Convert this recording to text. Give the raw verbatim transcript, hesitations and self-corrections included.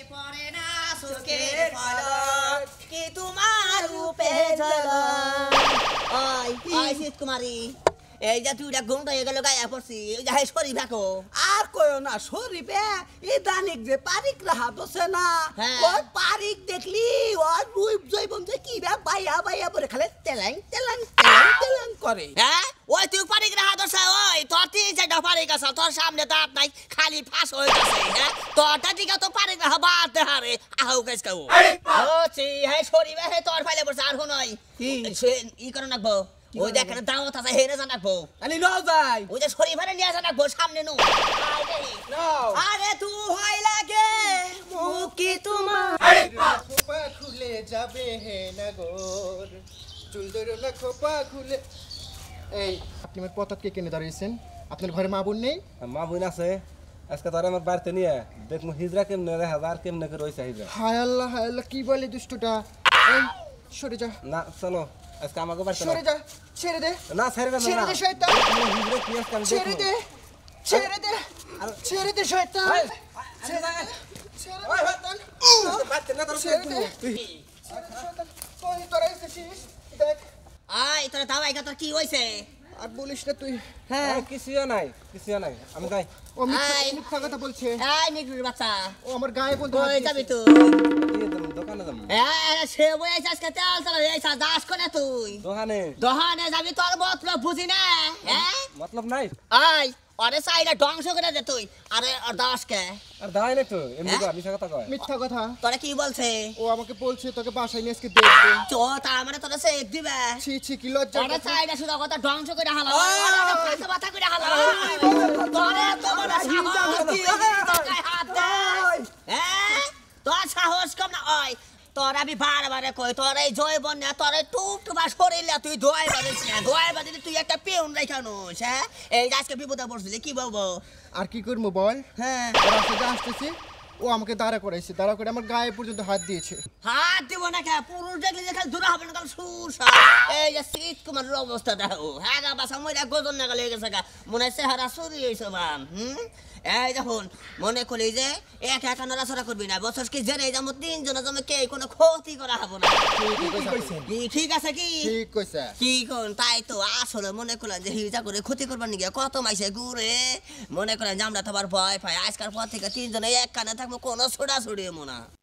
পড়ে না চোখের পলক কি তোমার রূপে ঝলক ওই ওই শীত কুমারী এই যে তুই ঘুম হয়ে গেল গায়ে পড়ছি ওই যে শরীফ দেখো আর কইও না শরীফে ইদানিক যে পারিক রাহা বসে না ওই পারিক দেখলি ওর রূপ জৈবন যে কি বে বাইয়া বাইয়া পরে খালি তেলাং তেলাং তেলাং তেলাং করে হ্যাঁ ওই তুই পারিক রাহা দছে ওই তোর তিন চারটা পারিক আছে তোর সামনে দাঁত নাই খালি ফাঁস হয়ে গেছে হ্যাঁ তোরটা দিকে তো পারিক রাহা বাদ দে হারে আহু গাইস কাউ ও চি হ্যাঁ শরীফে হে তোর ফাইলে পড়ছে আর হুনই কি ই করে রাখবো ওই দেখ না দাওয়াত আছে হেরে জানাবো আলি নাও যাই ওই যে শরীফারে নিয়ে জানাবো সামনে নো নাও আরে তুই হয় লাগে মুকি তোমার আরে খোপা খুলে যাবে হে নগর চুল ধরো না খোপা খুলে এই আপনি আমার পতাতকে কেনে দাঁড়িয়েছেন আপনার ঘরে মা বোন নেই মা বোন আছে আজকে তোর আমার বাড়িতে নিয়ে দেখমু হিজরা কেমনে রে হাজার কেমনে করে রইছে হিজরা হায় আল্লাহ হায় আল্লাহ কি বলে দুষ্টটা এই সরে যা না চলো আজকে আমাকে বাড়িতে সরে যা ছেড়ে দে না ছেড়ে দে ছেড়ে না দে শয়তান হিজরা কি আজকে আমি ছেড়ে দে ছেড়ে দে ছেড়ে দে শয়তান ছেড়ে দে ওই শয়তান বাড়িতে না তোর ছেড়ে দে শয়তান কই তোরা এসেছিস দেখ আই তোর দাওয়াই কথা কি হইছে আর বলিস না তুই হ্যাঁ কিছুও নাই কিছুও নাই আমি যাই ও মিথ্যা আয়। মিথ্যা কথা বলছে এই নিগুর বাচ্চা ও আমার গায়ে বলতে কই যাবি তুই দোকানে যাবো এই সে বই আইছাস কে তেল চালা আইছা দাস কোনে তুই দোকানে দোহানে যাবি তোর মতলব বুঝি না হ্যাঁ মতলব নাই আই আরে সাইডে ধ্বংস করে দে তুই আরে আর দাস কে আর দাঁড়াই নাই তো এমনি তো মিছা কথা কয় মিথ্যা কথা তোরা কি বলছে ও আমাকে বলছে তোকে বাসায় নিয়ে আজকে দেখবে চো তার মানে তোরা সে দিবে ছি ছি কি লজ্জা আরে সাইডে শুধু কথা ধ্বংস করে হালা পাতা পাতা করে হালা তোরে তো বড় সাহস কি গায়ে হাত দে হ্যাঁ তোর সাহস কম না ওই তোর আমি বারবারে কই তোর এই জয়বন না তোর এই টুপ টুপা শরীরে তুই ধোয়াই বাদিস না ধোয়াই বাদিস তুই একটা পেউন রাখানোস হ্যাঁ এই আজকে বিপদে পড়ছিলি কি বলবো আর কি করবো বল হ্যাঁ রাস্তাতে আসতেছি ও আমাকে দাঁড়া করাইছে দাঁড়া করে আমার গায়ে পর্যন্ত হাত দিয়েছে হাত দিব না কে পুরুষ দেখলে যে খালি দূরে হবে না কাল সুসা এই যে শীত কুমারের অবস্থা দেখো হ্যাঁ গা বাসা মইরা গজন না গেলে গেছে গা মনে হয় চেহারা চুরি হয়েছে বাম হুম এই দেখুন মনে করি যে এক একা নড়াচড়া করবি না বছর কি জেনে যাবো তিনজনের জন্য কে কোনো ক্ষতি করা হবো না কি ঠিক আছে কি ঠিক কইছে কি কোন তাই তো আসলে মনে করলেন যে হিজা করে ক্ষতি করবার নিগে কত মাইসে ঘুরে মনে করেন যে আমরা তো আবার ভয় পাই আজকাল পর থেকে তিনজনে এক কানে থাকবো কোনো ছোড়া ছড়িয়ে মনা